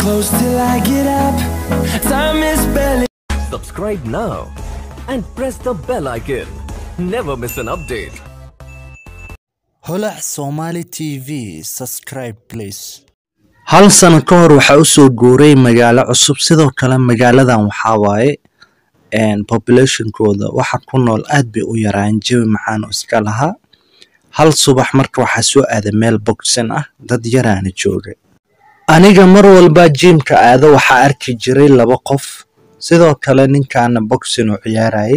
close till I get up. Time is barely. Subscribe now and press the bell icon. Never miss an update. holac Somali TV subscribe please. hal sano ka hor waxa uu soo guuray magaalo cusub sidoo kale magaaladan waxa waaye population-kooda waxa ku nool aad bay u yaraan jawi macaan oo iska laha hal subax marka waxa soo aaday meel boxing ah dad yaraana joogay aniga mar walba gymka aado waxa arki jiray laba qof sidoo kale ninkan boxing u ciyaarayay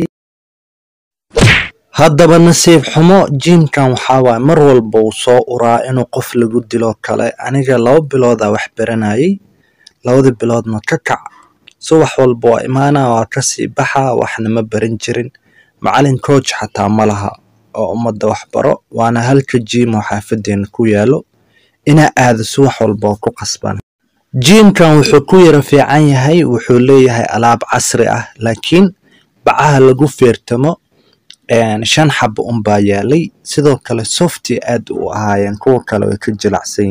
haddaba nasiib xumo gymkan waxa waaye mar walba uu soo uraa inuu qof lagu dilo kale aniga 2 bilood wax baranayay 2 biloodna ka kac subax walba waa imaana waa ka sii baxa waxna ma baran jirin macallin coach xataa ma laha oo umada wax baro waana halka gym oo xaafadeen ku yaalo ina aad subax walba ku qasban gymkan wuxuu ku yara fiican yahay wuxuu leeyahay alaab casri ah laakiin bacaha lagu feertamo 5 xabo baa yaalay sidoo kale softy aad u ahaayeen kuwa kale way ka jilacsan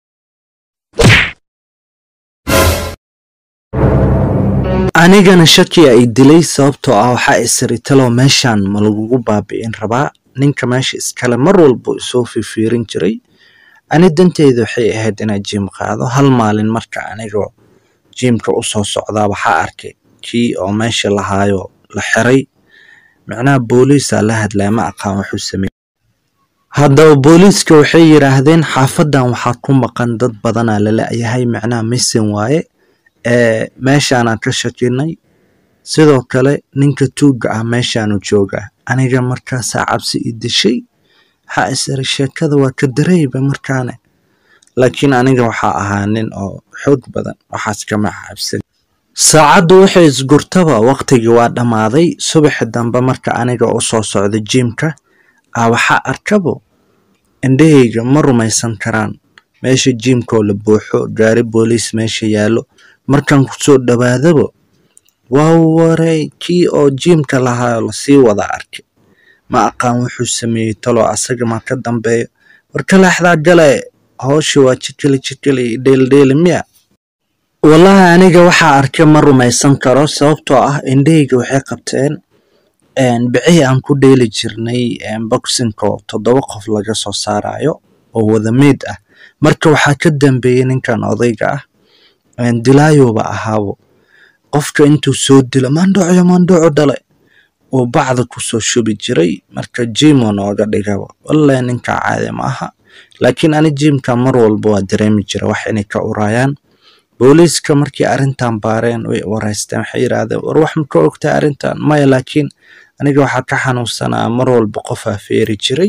anigana shaki ay dilay sababtoo ah waxa isri talo meeshan ma lagu baabi'in rabaa ninka meesha iskale mar walba soo fiirin jiray ani danteedu waxay ahayd inaan gym qaado hal maalin marka aniga gymka u soo socdaa waxa arkay kii oo meesha lahaayo la xiray macnaha booliska la hadlay ma aqaan wuxuu sameeyay haddaba booliska waxay yiraahdeen xaafadan waxa ku maqan dad badan la leeyahay macnaha missing waaye meeshaan ka shakinay sidoo kale ninka tuuga ah meeshaan uu jooga aniga markaas cabsi idishay ha isri sheekada waa ka dareeyba markaana laakiin aniga waxa ahaa nin oo xoog badan waxaas kama cabsan saacadu waxay isgurtaba waqtigii waa dhamaaday subax dambe marka aniga oo soo socda gymka waxa arkabo indhahayga ma rumaysan karaan meesha gymka la buuxo gaari booliis meesha yaalo markan ku soo dhawaadaba waa waray kii oo gymka lahaa la sii wada arkay ma aqaan wuxuu sameeyay talo asaga ma ka dambeeyo warka laaxda gale hooshi waa jikili dheel miya wallahi aniga waxa arkay ma rumaysan karo sababtoo ah indhayga waxay qabteen bixi aan ku dheeli jirnay boxing-ka 7 qof laga soo saarayo oo wada mid ah marka waxa ka dambeeyay ninkan odayga ah dilaayoba ahaabo qofka intuu soo dilo mandooco dhalay oo bacda ku soo shubi jiray marka gym nooga dhigaba wallahi ninka caadi ma aha laakiin ani gymka mar walba waa dareemi jiray wax inay ka urayaan booliska markii arintan baareen way wareysteen waxay yiraahdeen war wax ma ka ogtaa arintan maya laakiin aniga waxa ka xanuunsanaa mar walba qof afeeri jiray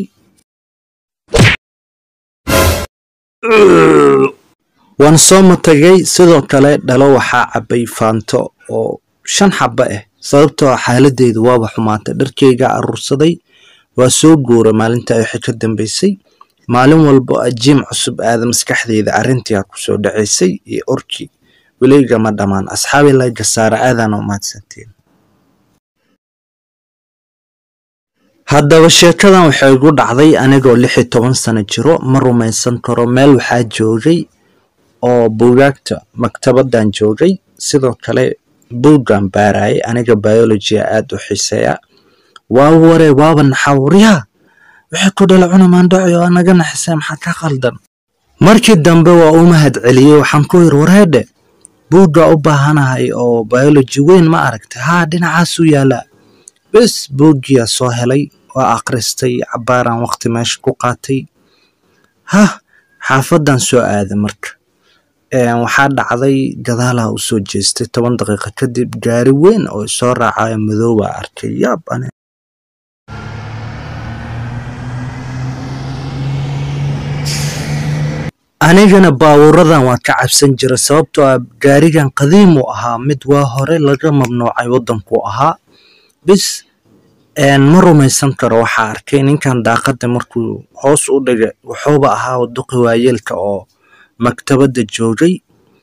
waan soo matagay sidoo kale dhalo waxa cabay faanto oo 5 xabo ah sababtoo xaaladeedu waa xumaatay dharkeyga arursaday waa soo guuray maalinta ay ka dambeysay maalin walba gym cusub aad maskaxdeeda arintii ku soo dhaceysay iyo orki waliga ma dhamaan asxaabi la gasaara aadan oo maadsantiin haddaba sheekadan waxay ugu dhacday anigoo 16 sano jiro ma rumaysan karo meel waxa joogay oo buugaagta maktabadan joogay sidoo kale buugan baaray aniga biology aad u xiiseeya waa waray waaba naxawriya waxa ku dhalay cunumaan dhaco anaga naxisay maxaa ka qaldan markii dambe waa u mahad celiyay waxaan ku yiri wareede buuga u baahanahay oo biology weyn ma aragtay dhinacaas u yaala bas buugiya soo helay waa akhristay cabaaran waqti meesha ku qaatay xaafadan soo aaday marka waxa dhacday gadaalaha u soo jeestay 10 daqiiqo kadib gaari weyn oo soo raacay madow arkay yaab anigana baawuradan waa ka cabsan jiray sababtoo ah gaarigan qadiim u ahaa mid waa hore laga mamnuucay wadanku ahaa bis ma rumaysan karo waxa arkay ninkan daaqada markuu hoos u dhigay wuxuuba ahaa duqi waayeelka oo maktabada joogay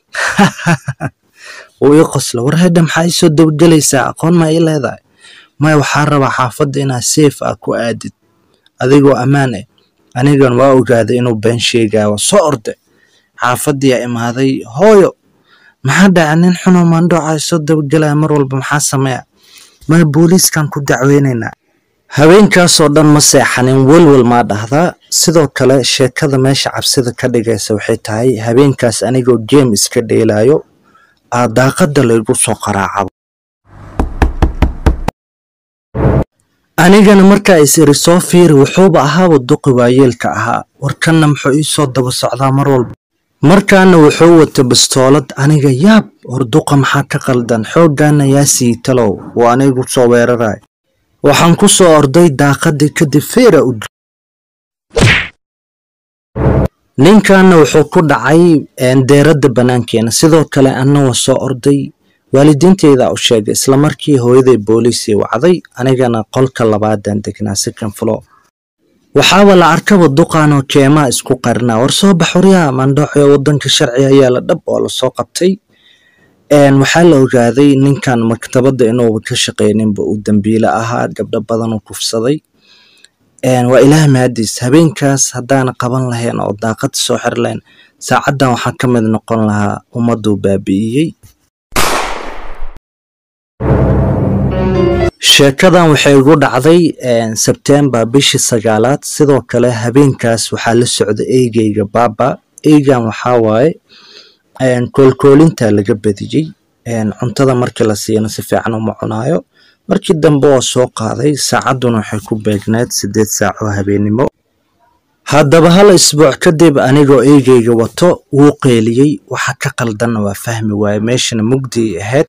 oo qosla warheeda maxay soo dawgalaysaa aqoon ma ileedahay ma waxa rabaa xaafada inaa safe ah ku aadid adigoo amaan ah anigan waa ogaaday inuu been sheegayo soo orday xaafadii imaaday hooyo maxaa dhacay nin xuno maandhooca soo dabagelaya mar walba maxaa sameeya ma booliiskan ku dacweynaynaa habeenkaasoo dhan ma seexanin walwal maa dhahdaa sidoo kale sheekada meesha cabsida ka dhigaysa waxay tahay habeenkaas anigoo game iska dheelaayo daaqada laygu soo qaraacabo anigana markaa is iri soo fiiri wuxuuba ahaaba duqi waayeelka ahaa warkanna muxuu ii soo daba socdaa mar walba markaana wuxuu wata bastoolad aniga yaab hor duqa maxaa ka qaldan xooggaana yaa sii talow waa anigu soo weeraray waxaan ku soo orday daaqadii kadib feera u ninkaana wuxuu ku dhacay deeradda banaankeena sidoo kale anna soo orday waalidiinteyda u sheegay isla markii hooyaday booliisii wacday anigana qolka labaadan degnaa second floor waxaaba la arkaba duqaanoo keemaa isku qarnaa war soo bax waryaa maandhooxyo waddanka sharci ayaa la dhab oo la soo qabtay waxaa la ogaaday ninkan maktabadda inuuba ka shaqayninba uu dambiile ahaa gabdho badan uu kufsaday waa ilaah mahadiis habeenkaas haddaana qaban lahayn oo daaqad soo xir lahayn saacaddan waxaa ka mid noqon lahaa ummadduu baabi'iyey sheekadan waxay ugu dhacday September bishii 9 sidoo kale habeenkaas waxaa la socday eegayga baaba eegan waxaa waaye koolkoolinta laga badiyay cuntada markii la siiyana si fiican uma cunaayo markii dambe oo soo qaaday saacaduna waxay ku beegneed 8 saac oo habeenimo haddaba hal isbuuc kadib anigoo eegayga wato wuu qeeliyay waxa ka qaldan waa fahmi waaye meeshana mugdi ahayd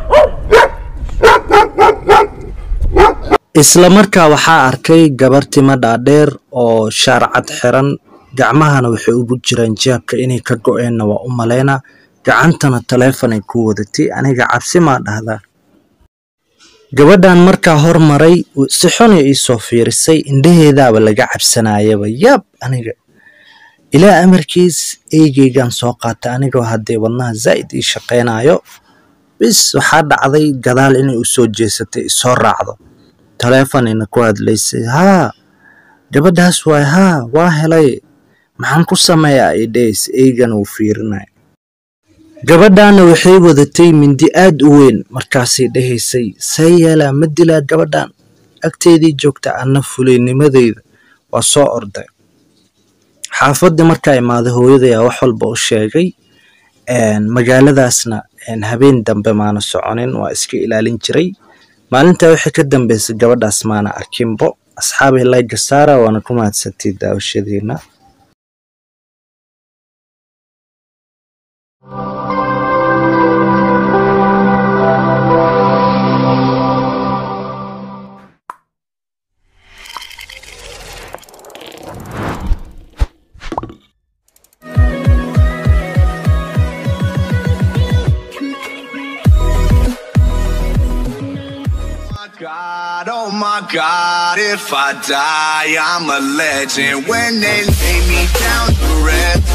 isla markaa waxaa arkay gabar timo dhaadheer oo shaarcad xiran gacmahana waxay ugu jiraan jaabka inay ka go'eenna waa u maleyna gacantana taleefon ay ku wadatay aniga cabsi ma dhahdaa gabadhan markaa hormaray si xun ay soo fiirisay indhaheedaaba laga cabsanayaba yaab aniga ilaa amarkiis eegaygan soo qaatay anigoo haddee wadnaha zaid ii shaqeynayo bis waxaa dhacday gadaal inay u soo jeesatay soo raacdo taleefon ina ku hadlaysay haa gabadhaas waay haa waa helay maxaan ku sameeyaa idhays eegan uu fiirinay gabadhaana waxay wadatay mindi aad u weyn markaasay dhahaysay sayela ma dilaa gabadhan agteedii joogta anna fulaynimadeyda waa soo orday xaafadii markaa imaaday hooyaday wax walba u sheegay magaaladaasna habeen dambe maana soconin waa iska ilaalin jiray maalinta wixii ka dambeysay gabadhaas maana arkinbo asxaabi like saara waana ku mahadsantii daawashadeena God, oh my God, if I die, I'm a legend. When they lay me down to rest.